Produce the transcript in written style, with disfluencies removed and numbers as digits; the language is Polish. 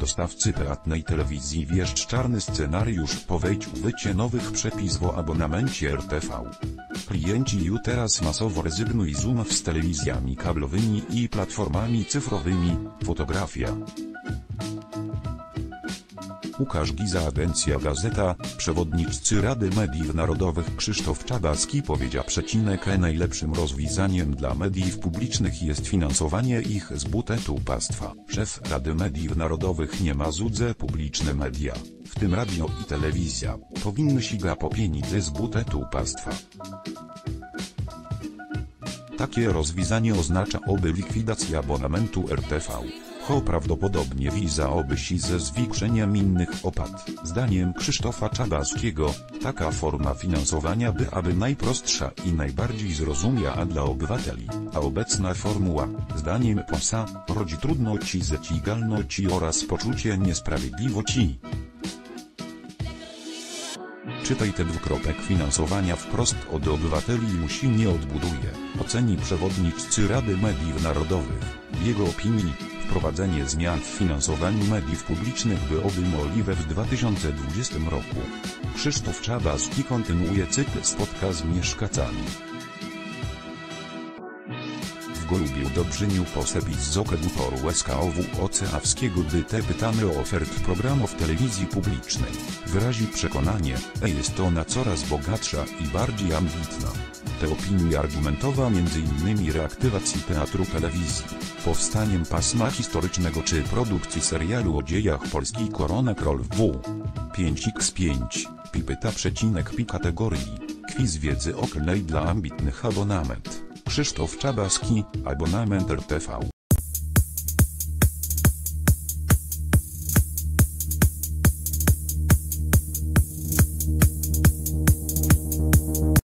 dostawcy prywatnej telewizji wieszcz czarny scenariusz po wejściu w życie nowych przepisów o abonamencie RTV. Klienci już teraz masowo rezygnują z umów z telewizjami kablowymi i platformami cyfrowymi. Fotografia. Łukasz Giza, Agencja Gazeta. Przewodniczący Rady Mediów Narodowych Krzysztof Czabaski powiedział: najlepszym rozwiązaniem dla mediów publicznych jest finansowanie ich z budżetu państwa. Szef Rady Mediów Narodowych nie ma zudze publiczne media, w tym radio i telewizja, powinny sięgać po pieniądze z budżetu państwa. Takie rozwiązanie oznaczałoby likwidację abonamentu RTV. Prawdopodobnie wiązałoby się ze zwiększeniem innych opłat. Zdaniem Krzysztofa Czabaskiego, taka forma finansowania byłaby najprostsza i najbardziej zrozumiała dla obywateli, a obecna formuła, zdaniem posła, rodzi trudności ze ścigalności oraz poczucie niesprawiedliwości. Czytaj te finansowania wprost od obywateli musi nie odbuduje, oceni przewodniczący Rady Mediów Narodowych. W jego opinii, wprowadzenie zmian w finansowaniu mediów publicznych byłoby możliwe w 2020 roku. Krzysztof Czabaski kontynuuje cykl spotkań z mieszkańcami. W Golubiu Dobrzyniu posepis z okręgu toru SKOW Oceawskiego DT pytany o ofertę programów telewizji publicznej. Wyraził przekonanie, że jest ona coraz bogatsza i bardziej ambitna. Te opinie argumentował m.in. reaktywacji teatru telewizji, powstaniem pasma historycznego czy produkcji serialu o dziejach Polski Korona Król W. 5x5, pi kategorii, quiz wiedzy ogólnej dla ambitnych abonament. Krzysztof Czabaski, abonament RTV.